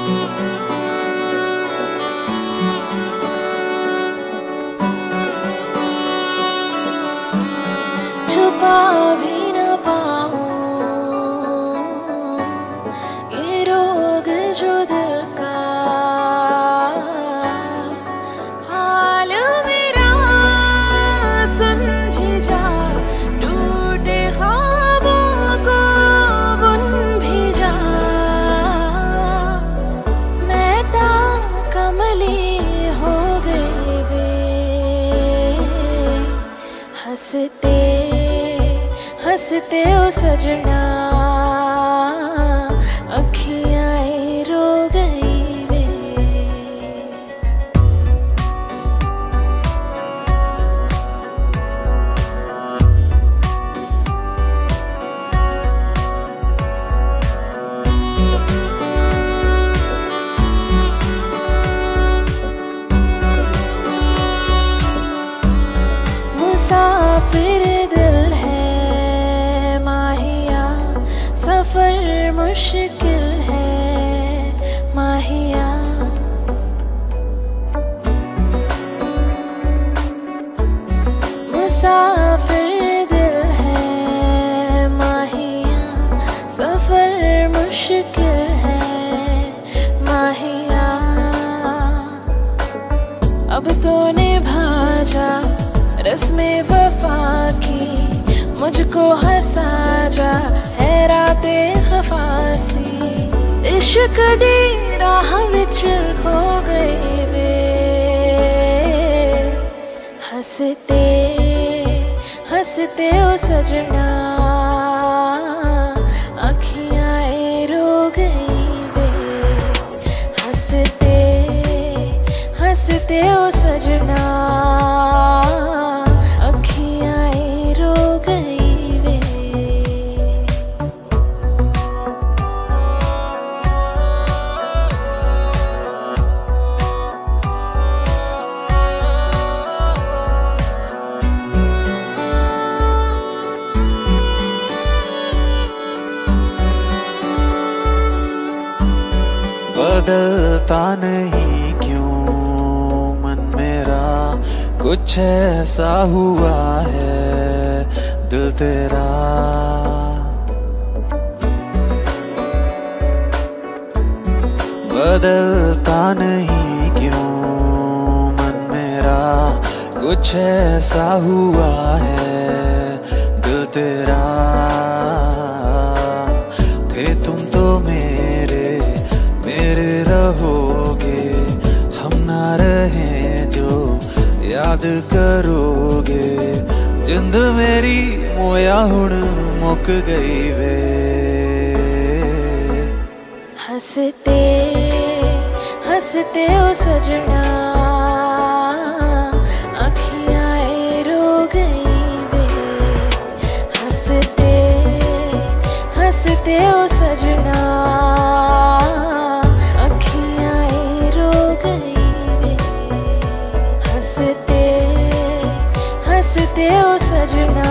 छुपा भी न पाऊं ये रोग जो दिल का, हाल मेरा सुन भी जा, टूटे ख्वाबों को बुन भी जा। मैं कमली हो गई वे, हंसते हंसते ओ सजना, अखियाँ रो गई वे। मुसाफिर दिल है माहिया, सफर मुश्किल है माहिया। मुसाफिर दिल है माहिया, सफर मुश्किल है माहिया। अब तो निभा जा रस्मे वफा की, मुझको हंसा जा है रातें खफासी। इश्क दी राह विच खो गई वे, हंसते हंसते ओ सजना, अखियाँ रो गई वे। हंसते हंसते ओ सजना, बदलता नहीं क्यों मन मेरा, कुछ ऐसा हुआ है दिल तेरा। बदलता नहीं क्यों मन मेरा, कुछ ऐसा हुआ है दिल तेरा। थे तुम तो मेरे रहोगे, हम ना रहे जो याद करोगे। जिंद मेरी मोया हुण मुक गई वे, हंसते हंसते ओ सजना, अखियाँ रो गई वे। हंसते हंसते ओ सजना, हंसते ओ सजना,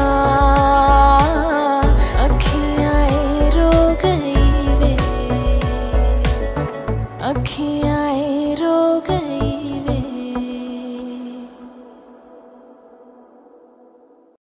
अखियाँ रो गई वे। अखियाँ